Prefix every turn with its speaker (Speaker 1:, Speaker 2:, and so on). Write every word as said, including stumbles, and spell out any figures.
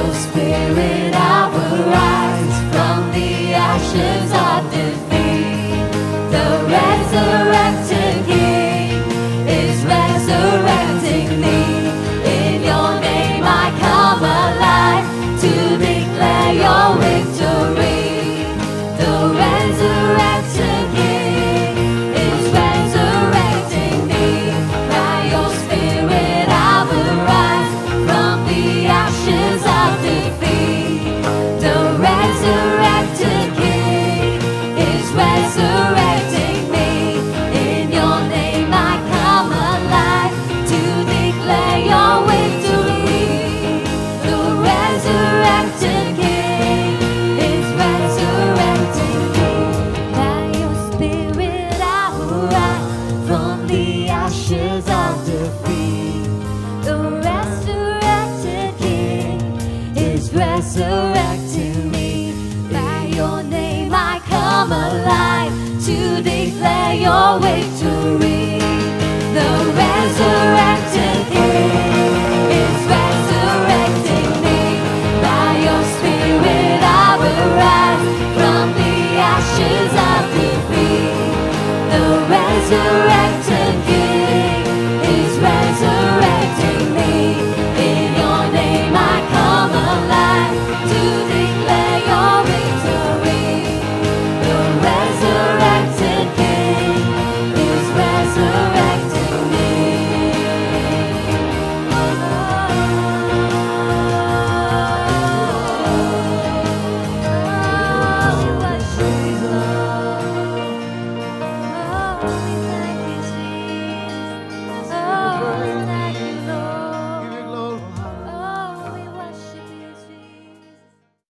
Speaker 1: your spirit I will rise from the ashes of defeat. The resurrected King is resurrecting me. In your name I come alive to declare your victory. The resurrected King is resurrecting me. By your spirit I will rise from the ashes of defeat. The resurrected King is resurrecting me. In your name I come alive to declare your victory. The resurrected King is resurrecting me. By your spirit I will rise from the ashes of defeat. The resurrected King is resurrecting me. By your name I come alive to declare your victory.